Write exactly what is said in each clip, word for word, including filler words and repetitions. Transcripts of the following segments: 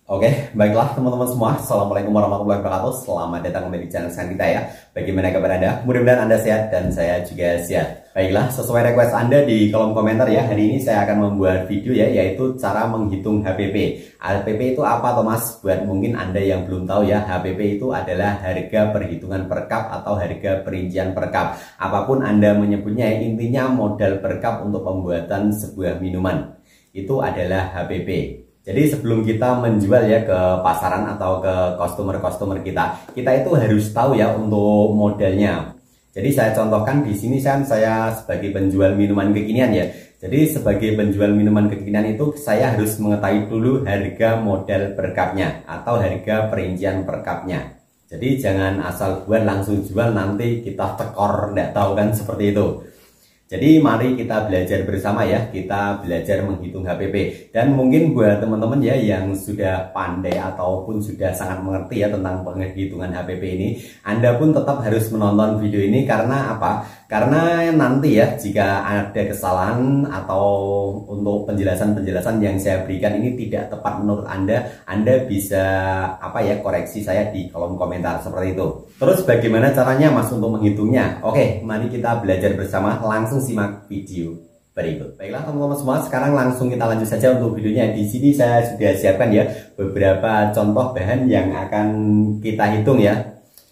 Oke, baiklah teman-teman semua. Assalamualaikum warahmatullahi wabarakatuh. Selamat datang kembali di channel kita ya. Bagaimana kabar Anda? Mudah-mudahan Anda sehat dan saya juga sehat. Baiklah, sesuai request Anda di kolom komentar ya. Hari ini saya akan membuat video ya, yaitu cara menghitung H P P. H P P itu apa Thomas? Buat mungkin Anda yang belum tahu ya, H P P itu adalah harga perhitungan per cup atau harga perincian per cup. Apapun Anda menyebutnya, intinya modal per cup untuk pembuatan sebuah minuman. Itu adalah H P P. Jadi sebelum kita menjual ya ke pasaran atau ke customer-customer kita, kita itu harus tahu ya untuk modalnya. Jadi saya contohkan di sini kan saya sebagai penjual minuman kekinian ya. Jadi sebagai penjual minuman kekinian itu saya harus mengetahui dulu harga modal per cupnya atau harga perincian per cupnya. Jadi jangan asal buat langsung jual nanti kita tekor, nggak tahu kan seperti itu. Jadi mari kita belajar bersama ya, kita belajar menghitung H P P. Dan mungkin buat teman-teman ya yang sudah pandai ataupun sudah sangat mengerti ya tentang penghitungan H P P ini, Anda pun tetap harus menonton video ini karena apa? Karena nanti ya jika ada kesalahan atau untuk penjelasan-penjelasan yang saya berikan ini tidak tepat menurut Anda, Anda bisa apa ya koreksi saya di kolom komentar seperti itu. Terus bagaimana caranya Mas untuk menghitungnya? Oke, mari kita belajar bersama, langsung simak video berikut. Baiklah teman-teman semua, sekarang langsung kita lanjut saja untuk videonya. Di sini saya sudah siapkan ya beberapa contoh bahan yang akan kita hitung ya.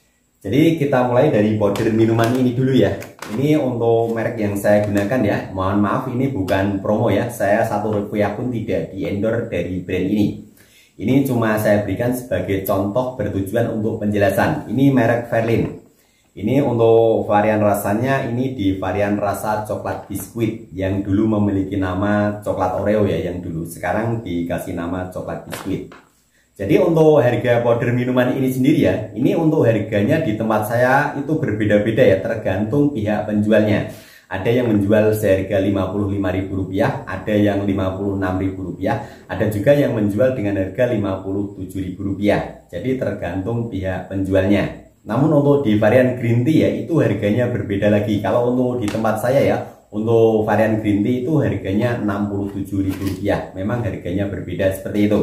Jadi kita mulai dari powder minuman ini dulu ya. Ini untuk merek yang saya gunakan ya. Mohon maaf ini bukan promo ya. Saya satu rupiah pun tidak di endorse dari brand ini. Ini cuma saya berikan sebagai contoh bertujuan untuk penjelasan. Ini merek Verlin. Ini untuk varian rasanya, ini di varian rasa coklat biskuit yang dulu memiliki nama coklat Oreo ya, yang dulu. Sekarang dikasih nama coklat biskuit. Jadi untuk harga powder minuman ini sendiri ya, ini untuk harganya di tempat saya itu berbeda-beda ya, tergantung pihak penjualnya. Ada yang menjual seharga lima puluh lima ribu rupiah, ada yang lima puluh enam ribu rupiah, ada juga yang menjual dengan harga lima puluh tujuh ribu rupiah. Jadi tergantung pihak penjualnya. Namun untuk di varian green tea ya itu harganya berbeda lagi. Kalau untuk di tempat saya ya, untuk varian green tea itu harganya enam puluh tujuh ribu rupiah. Memang harganya berbeda seperti itu.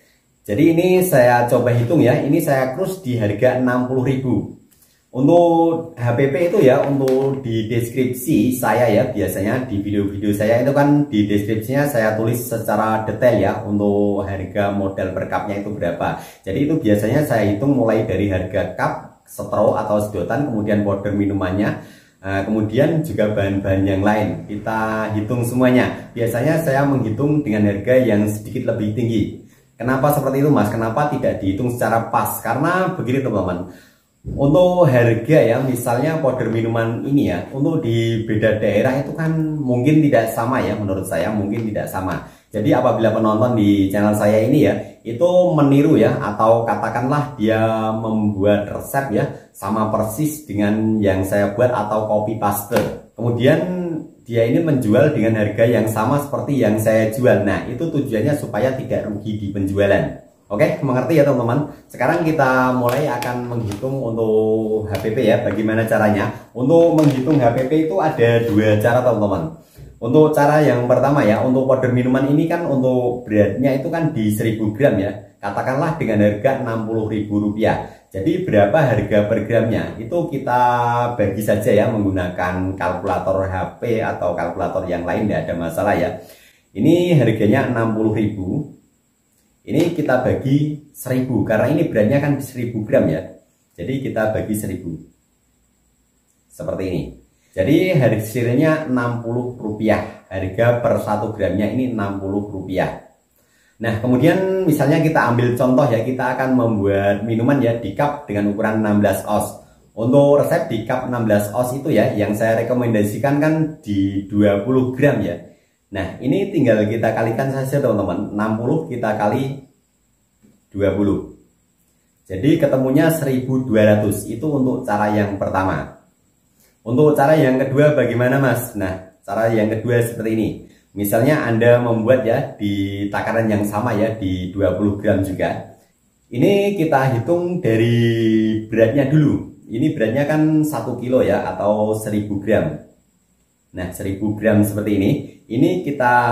Jadi ini saya coba hitung ya, ini saya cruise di harga enam puluh ribu. Untuk H P P itu ya, untuk di deskripsi saya ya, biasanya di video-video saya itu kan di deskripsinya saya tulis secara detail ya untuk harga modal per cupnya itu berapa. Jadi itu biasanya saya hitung mulai dari harga cup, straw atau sedotan, kemudian powder minumannya, kemudian juga bahan-bahan yang lain. Kita hitung semuanya. Biasanya saya menghitung dengan harga yang sedikit lebih tinggi. Kenapa seperti itu Mas? Kenapa tidak dihitung secara pas? Karena begini teman-teman, untuk harga ya, misalnya powder minuman ini ya, untuk di beda daerah itu kan mungkin tidak sama ya, menurut saya mungkin tidak sama. Jadi apabila penonton di channel saya ini ya, itu meniru ya, atau katakanlah dia membuat resep ya, sama persis dengan yang saya buat atau copy paste. Kemudian dia ini menjual dengan harga yang sama seperti yang saya jual. Nah, itu tujuannya supaya tidak rugi di penjualan. Oke, mengerti ya teman-teman? Sekarang kita mulai akan menghitung untuk H P P ya. Bagaimana caranya? Untuk menghitung H P P itu ada dua cara teman-teman. Untuk cara yang pertama ya, untuk powder minuman ini kan untuk beratnya itu kan di seribu gram ya. Katakanlah dengan harga enam puluh ribu rupiah. Jadi berapa harga per gramnya? Itu kita bagi saja ya menggunakan kalkulator H P atau kalkulator yang lain, tidak ada masalah ya. Ini harganya enam puluh ribu. Ini kita bagi seribu karena ini beratnya kan seribu gram ya. Jadi kita bagi seribu. Seperti ini. Jadi hasilnya enam puluh rupiah. Harga per satu gramnya ini enam puluh rupiah. Nah kemudian misalnya kita ambil contoh ya, kita akan membuat minuman ya di cup dengan ukuran enam belas oz. Untuk resep di cup enam belas oz itu ya, yang saya rekomendasikan kan di dua puluh gram ya. Nah ini tinggal kita kalikan saja teman-teman, enam puluh kita kali dua puluh. Jadi ketemunya seribu dua ratus, itu untuk cara yang pertama. Untuk cara yang kedua bagaimana Mas? Nah cara yang kedua seperti ini. Misalnya Anda membuat ya di takaran yang sama ya, di dua puluh gram juga. Ini kita hitung dari beratnya dulu. Ini beratnya kan satu kilo ya, atau seribu gram. Nah seribu gram seperti ini. Ini kita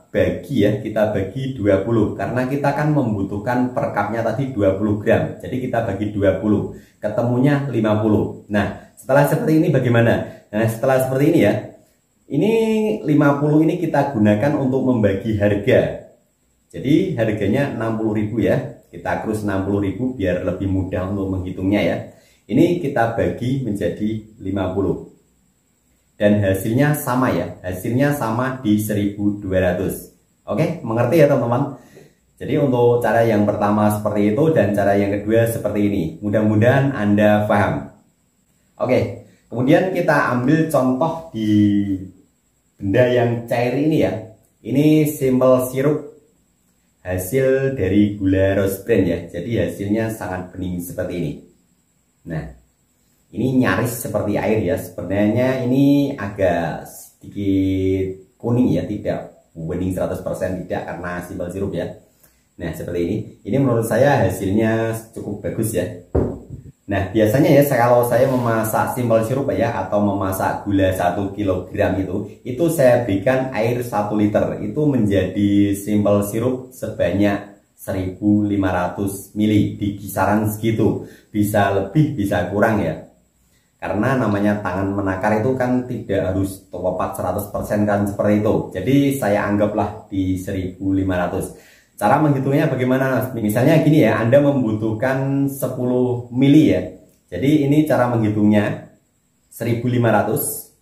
bagi ya, kita bagi dua puluh karena kita kan membutuhkan per cupnya tadi dua puluh gram. Jadi kita bagi dua puluh, ketemunya lima puluh. Nah, setelah seperti ini bagaimana? Nah, setelah seperti ini ya. Ini lima puluh ini kita gunakan untuk membagi harga. Jadi harganya enam puluh ribu ya. Kita krus enam puluh ribu biar lebih mudah untuk menghitungnya ya. Ini kita bagi menjadi lima puluh. Dan hasilnya sama ya. Hasilnya sama di seribu dua ratus. Oke, mengerti ya teman-teman? Jadi untuk cara yang pertama seperti itu dan cara yang kedua seperti ini. Mudah-mudahan Anda paham. Oke, kemudian kita ambil contoh di benda yang cair ini ya. Ini simple sirup hasil dari gula rose brand ya. Jadi hasilnya sangat bening seperti ini. Nah, ini nyaris seperti air ya. Sebenarnya ini agak sedikit kuning ya, tidak bening seratus persen tidak karena simple sirup ya. Nah, seperti ini. Ini menurut saya hasilnya cukup bagus ya. Nah, biasanya ya kalau saya memasak simple sirup ya atau memasak gula satu kilogram itu, itu saya berikan air satu liter. Itu menjadi simple sirup sebanyak seribu lima ratus mililiter di kisaran segitu. Bisa lebih, bisa kurang ya. Karena namanya tangan menakar itu kan tidak harus tepat seratus persen kan seperti itu. Jadi saya anggaplah di seribu lima ratus. Cara menghitungnya bagaimana? Misalnya gini ya, Anda membutuhkan sepuluh mili ya. Jadi ini cara menghitungnya seribu lima ratus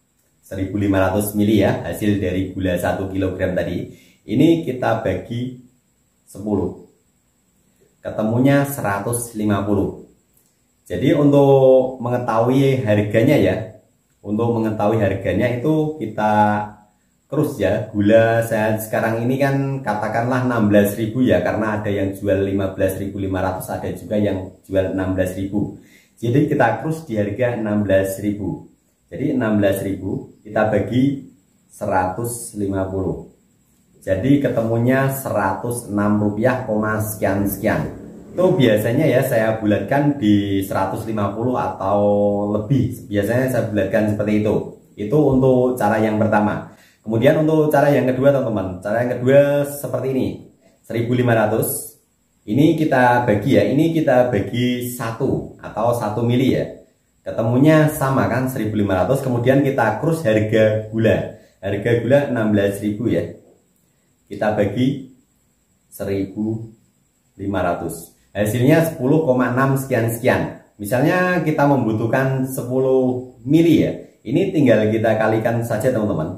mili ya, hasil dari gula satu kilogram tadi. Ini kita bagi sepuluh. Ketemunya seratus lima puluh. Jadi untuk mengetahui harganya ya, untuk mengetahui harganya itu kita terus ya, gula saya sekarang ini kan katakanlah enam belas ribu ya, karena ada yang jual lima belas ribu lima ratus, ada juga yang jual enam belas ribu. Jadi kita terus di harga enam belas ribu. Jadi enam belas ribu kita bagi seratus lima puluh. Jadi ketemunya seratus enam rupiah, sekian sekian. Itu biasanya ya saya bulatkan di seratus lima puluh atau lebih. Biasanya saya bulatkan seperti itu. Itu untuk cara yang pertama. Kemudian untuk cara yang kedua teman-teman, cara yang kedua seperti ini, seribu lima ratus. Ini kita bagi ya, ini kita bagi satu atau satu mili ya. Ketemunya sama kan seribu lima ratus. Kemudian kita krus harga gula. Harga gula enam belas ribu ya. Kita bagi seribu lima ratus. Hasilnya sepuluh koma enam sekian sekian. Misalnya kita membutuhkan sepuluh mili ya. Ini tinggal kita kalikan saja teman-teman.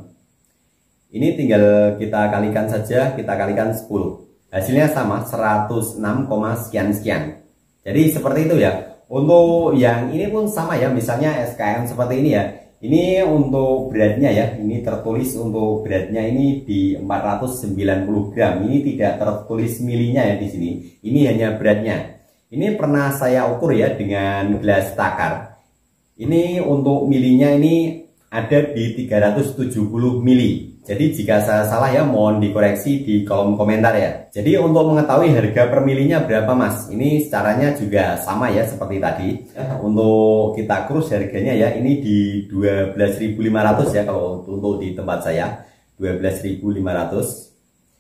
Ini tinggal kita kalikan saja, kita kalikan sepuluh. Hasilnya sama, seratus enam, sekian sekian. Jadi seperti itu ya. Untuk yang ini pun sama ya, misalnya S K M seperti ini ya. Ini untuk beratnya ya, ini tertulis untuk beratnya ini di empat ratus sembilan puluh gram. Ini tidak tertulis milinya ya di sini. Ini hanya beratnya. Ini pernah saya ukur ya dengan gelas takar. Ini untuk milinya ini ada di tiga ratus tujuh puluh mili. Jadi jika saya salah ya mohon dikoreksi di kolom komentar ya. Jadi untuk mengetahui harga per milinya berapa mas, ini caranya juga sama ya seperti tadi. Untuk kita krus harganya ya ini di dua belas ribu lima ratus ya kalau untuk di tempat saya dua belas ribu lima ratus.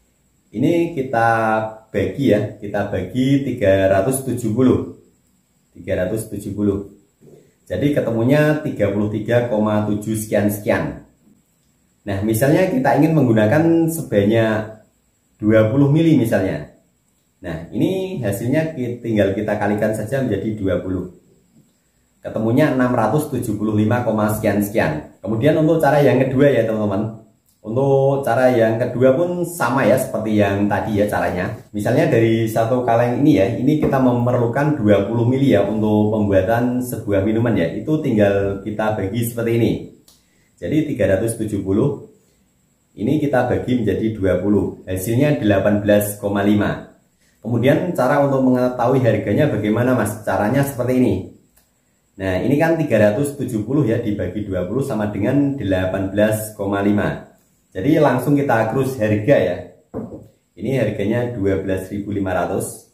Ini kita bagi ya, kita bagi tiga ratus tujuh puluh. tiga ratus tujuh puluh. Jadi ketemunya tiga puluh tiga koma tujuh sekian sekian. Nah, misalnya kita ingin menggunakan sebanyak dua puluh mili misalnya. Nah, ini hasilnya tinggal kita kalikan saja menjadi dua puluh. Ketemunya enam ratus tujuh puluh lima, sekian sekian. Kemudian untuk cara yang kedua ya teman-teman. Untuk cara yang kedua pun sama ya seperti yang tadi ya caranya. Misalnya dari satu kaleng ini ya, ini kita memerlukan dua puluh mili ya untuk pembuatan sebuah minuman ya. Itu tinggal kita bagi seperti ini. Jadi tiga ratus tujuh puluh ini kita bagi menjadi dua puluh. Hasilnya delapan belas koma lima. Kemudian cara untuk mengetahui harganya bagaimana mas? Caranya seperti ini. Nah, ini kan tiga ratus tujuh puluh ya dibagi dua puluh sama dengan delapan belas koma lima. Jadi langsung kita krus harga ya. Ini harganya dua belas ribu lima ratus.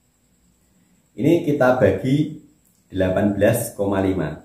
Ini kita bagi delapan belas koma lima.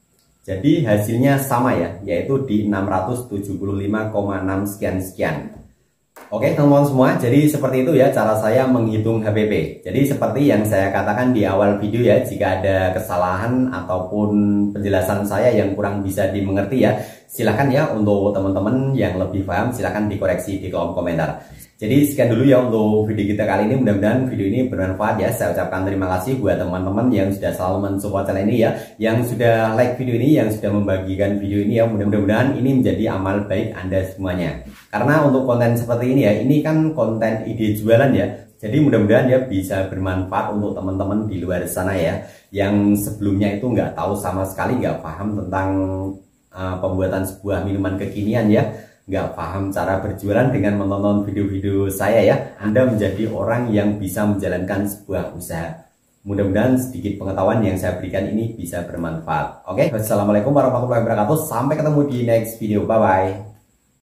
Jadi hasilnya sama ya, yaitu di enam ratus tujuh puluh lima koma enam sekian sekian. Oke teman-teman semua, jadi seperti itu ya cara saya menghitung H P P. Jadi seperti yang saya katakan di awal video ya, jika ada kesalahan ataupun penjelasan saya yang kurang bisa dimengerti ya, silahkan ya untuk teman-teman yang lebih paham silahkan dikoreksi di kolom komentar. Jadi sekian dulu ya untuk video kita kali ini, mudah-mudahan video ini bermanfaat ya. Saya ucapkan terima kasih buat teman-teman yang sudah selalu mensupport channel ini ya, yang sudah like video ini, yang sudah membagikan video ini ya. Mudah-mudahan ini menjadi amal baik Anda semuanya. Karena untuk konten seperti ini ya, ini kan konten ide jualan ya. Jadi mudah-mudahan ya bisa bermanfaat untuk teman-teman di luar sana ya, yang sebelumnya itu nggak tahu sama sekali, nggak paham tentang uh, pembuatan sebuah minuman kekinian ya, nggak paham cara berjualan. Dengan menonton video-video saya ya, Anda menjadi orang yang bisa menjalankan sebuah usaha. Mudah-mudahan sedikit pengetahuan yang saya berikan ini bisa bermanfaat. Oke, wassalamualaikum warahmatullahi wabarakatuh. Sampai ketemu di next video. Bye-bye.